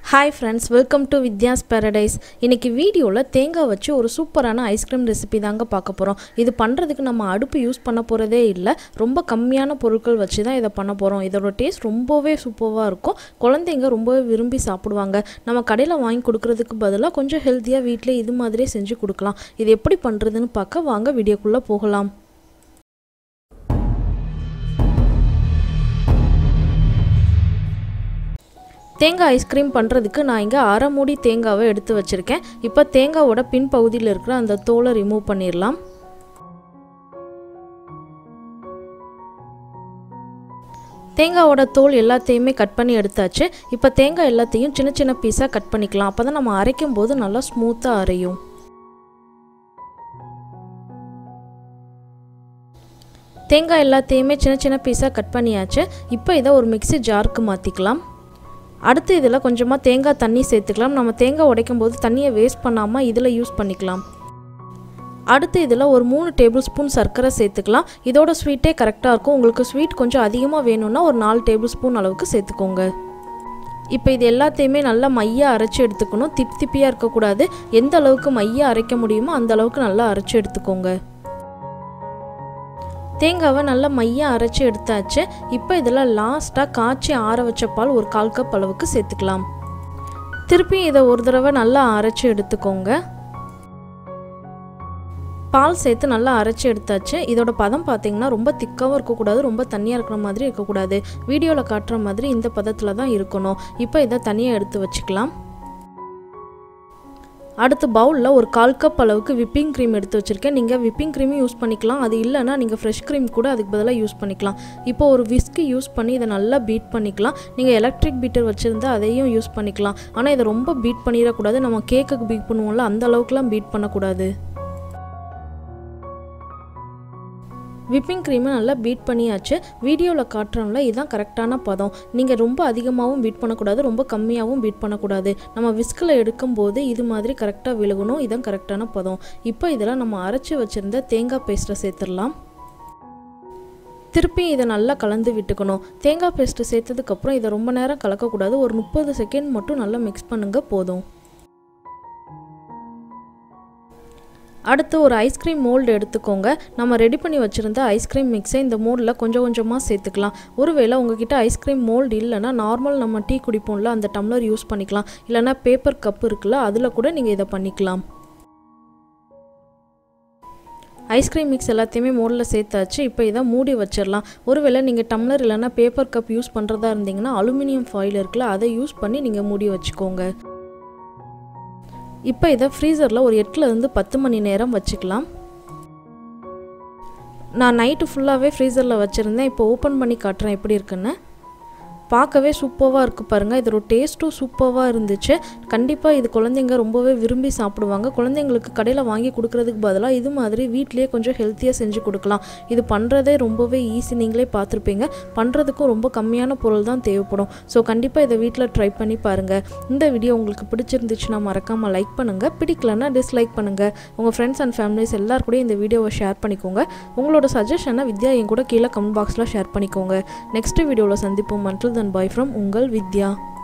Hi friends, welcome to Vidya's Paradise. இன்னைக்கு வீடியோல தேங்காய் வச்சு ஒரு சூப்பரான ஐஸ்கிரீம் ரெசிபி தாங்க பார்க்க போறோம். இது பண்றதுக்கு நம்ம அடுப்பு யூஸ் பண்ண போறதே இல்ல. ரொம்ப கம்மியான பொருட்கள் வச்சு தான் இத பண்ண போறோம். இதோட டேஸ்ட் ரொம்பவே சூப்பரா இருக்கும். குழந்தைங்க ரொம்பவே விரும்பி சாப்பிடுவாங்க. நம்ம கடையில வாங்கி கொடுக்கிறதுக்கு பதிலா கொஞ்சம் ஹெல்தியா வீட்ல இது மாதிரி செஞ்சு கொடுக்கலாம். இது எப்படி பண்றதுன்னு பார்க்க வாங்க வீடியோக்குள்ள போகலாம். தேங்காய் ஐஸ்கிரீம் பண்ணுறதுக்கு நான் இங்கே அரை மூடி தேங்காவை எடுத்து வச்சுருக்கேன். இப்போ தேங்காவோட பின் பகுதியில் இருக்கிற அந்த தோலை ரிமூவ் பண்ணிடலாம். தேங்காவோட தோல் எல்லாத்தையுமே கட் பண்ணி எடுத்தாச்சு. இப்போ தேங்காய் எல்லாத்தையும் சின்ன சின்ன பீஸாக கட் பண்ணிக்கலாம். அப்போ தான் நம்ம அரைக்கும் போது நல்லா ஸ்மூத்தாக அரையும். தேங்காய் எல்லாத்தையுமே சின்ன சின்ன பீஸாக கட் பண்ணியாச்சு. இப்போ இதை ஒரு மிக்ஸி ஜாருக்கு மாற்றிக்கலாம். அடுத்து இதில் கொஞ்சமாக தேங்காய் தண்ணி சேர்த்துக்கலாம். நம்ம தேங்காய் உடைக்கும் போது தண்ணியை வேஸ்ட் பண்ணாமல் இதில் யூஸ் பண்ணிக்கலாம். அடுத்து இதில் ஒரு 3 டேபிள் ஸ்பூன் சர்க்கரை சேர்த்துக்கலாம். இதோட ஸ்வீட்டே கரெக்டாக இருக்கும். உங்களுக்கு ஸ்வீட் கொஞ்சம் அதிகமாக வேணும்னா ஒரு 4 டேபிள் ஸ்பூன் அளவுக்கு சேர்த்துக்கோங்க. இப்போ இது எல்லாத்தையுமே நல்லா மையாக அரைச்சி எடுத்துக்கணும். திப்பியாக இருக்கக்கூடாது. எந்த அளவுக்கு மையாக அரைக்க முடியுமோ அந்த அளவுக்கு நல்லா அரைச்சி எடுத்துக்கோங்க. தேங்காவை நல்லா மையாக அரைச்சி எடுத்தாச்சு. இப்போ இதில் லாஸ்ட்டாக காய்ச்சி ஆற வச்ச பால் ஒரு 1/4 கப் அளவுக்கு சேர்த்துக்கலாம். திருப்பி இதை ஒரு தடவை நல்லா அரைச்சி எடுத்துக்கோங்க. பால் சேர்த்து நல்லா அரைச்சி எடுத்தாச்சு. இதோட பதம் பார்த்தீங்கன்னா ரொம்ப திக்காகவும் இருக்கக்கூடாது, ரொம்ப தண்ணியாக இருக்கிற மாதிரி இருக்கக்கூடாது. வீடியோவில் காட்டுற மாதிரி இந்த பதத்தில் தான் இருக்கணும். இப்போ இதை தனியாக எடுத்து வச்சுக்கலாம். அடுத்து பவுலில் ஒரு 1/4 கப் அளவுக்கு விப்பிங் க்ரீம் எடுத்து வச்சுருக்கேன். நீங்கள் விப்பிங் க்ரீமும் யூஸ் பண்ணிக்கலாம். அது இல்லைன்னா நீங்கள் ஃப்ரெஷ் க்ரீம் கூட அதுக்கு பதிலாக யூஸ் பண்ணிக்கலாம். இப்போ ஒரு விஸ்கி யூஸ் பண்ணி இதை நல்லா பீட் பண்ணிக்கலாம். நீங்கள் எலக்ட்ரிக் பீட்டர் வச்சுருந்தா அதையும் யூஸ் பண்ணிக்கலாம். ஆனால் இதை ரொம்ப பீட் பண்ணிடக்கூடாது. நம்ம கேக்குக்கு பீட் பண்ணுவோம்ல, அந்த அளவுக்குலாம் பீட் பண்ணக்கூடாது. விப்பிங் க்ரீமை நல்லா பீட் பண்ணியாச்சு. வீடியோவில் காட்டுறோம்ல, இதுதான் கரெக்டான பதம். நீங்கள் ரொம்ப அதிகமாகவும் பீட் பண்ணக்கூடாது, ரொம்ப கம்மியாகவும் பீட் பண்ணக்கூடாது. நம்ம விஸ்கில் எடுக்கும்போது இது மாதிரி கரெக்டாக விழுகணும். இதுதான் கரெக்டான பதம். இப்போ இதில் நம்ம அரைச்சி வச்சுருந்த தேங்காய் பேஸ்ட்டை சேர்த்துடலாம். திருப்பி இதை நல்லா கலந்து விட்டுக்கணும். தேங்காய் பேஸ்ட்டு சேர்த்ததுக்கப்புறம் இதை ரொம்ப நேரம் கலக்கக்கூடாது. ஒரு 30 செகண்ட் மட்டும் நல்லா மிக்ஸ் பண்ணுங்க போதும். அடுத்து ஒரு ஐஸ்கிரீம் மோல்டு எடுத்துக்கோங்க. நம்ம ரெடி பண்ணி வச்சுருந்த ஐஸ்கிரீம் மிக்ஸை இந்த மோல்டில் கொஞ்சம் கொஞ்சமாக சேர்த்துக்கலாம். ஒருவேளை உங்ககிட்ட ஐஸ்கிரீம் மோல்டு இல்லைன்னா நார்மல் நம்ம டீ குடிப்போம்ல அந்த டம்ளர் யூஸ் பண்ணிக்கலாம். இல்லைனா பேப்பர் கப் இருக்குல்ல, அதில் கூட நீங்கள் இதை பண்ணிக்கலாம். ஐஸ்கிரீம் மிக்ஸ் எல்லாத்தையுமே மோல்டில் சேர்த்தாச்சு. இப்போ இதை மூடி வச்சிடலாம். ஒருவேளை நீங்கள் டம்ளர் இல்லைனா பேப்பர் கப் யூஸ் பண்ணுறதா இருந்தீங்கன்னா அலுமினியம் ஃபாயில் இருக்குல்ல, அதை யூஸ் பண்ணி நீங்கள் மூடி வச்சுக்கோங்க. இப்போ இதை ஃப்ரீசரில் ஒரு 8லேருந்து 10 மணி நேரம் வச்சுக்கலாம். நான் நைட்டு ஃபுல்லாகவே ஃப்ரீசரில் வச்சுருந்தேன். இப்போ ஓப்பன் பண்ணி காட்டுறேன் எப்படி இருக்குன்னு. பார்க்கவே சூப்பராக இருக்குது பாருங்கள். இதோட டேஸ்ட்டும் சூப்பராக இருந்துச்சு. கண்டிப்பாக இது குழந்தைங்க ரொம்பவே விரும்பி சாப்பிடுவாங்க. குழந்தைங்களுக்கு கடையில் வாங்கி கொடுக்குறதுக்கு பதிலாக இது மாதிரி வீட்லேயே கொஞ்சம் ஹெல்த்தியாக செஞ்சு கொடுக்கலாம். இது பண்ணுறதே ரொம்பவே ஈஸி. நீங்களே பார்த்துருப்பீங்க. பண்ணுறதுக்கும் ரொம்ப கம்மியான பொருள் தான் தேவைப்படும். ஸோ கண்டிப்பாக இதை வீட்டில் ட்ரை பண்ணி பாருங்கள். இந்த வீடியோ உங்களுக்கு பிடிச்சிருந்துச்சுன்னா மறக்காமல் லைக் பண்ணுங்கள். பிடிக்கலன்னா டிஸ்லைக் பண்ணுங்கள். உங்கள் ஃப்ரெண்ட்ஸ் அண்ட் ஃபேமிலிஸ் எல்லாருக்கூடயும் இந்த வீடியோவை ஷேர் பண்ணிக்கோங்க. உங்களோட சஜஷனை வித்யா என் கூட கீழே கமெண்ட் பாக்ஸில் ஷேர் பண்ணிக்கோங்க. நெக்ஸ்ட் வீடியோவில் சந்திப்போம். Until then, bye from Ungal Vidya.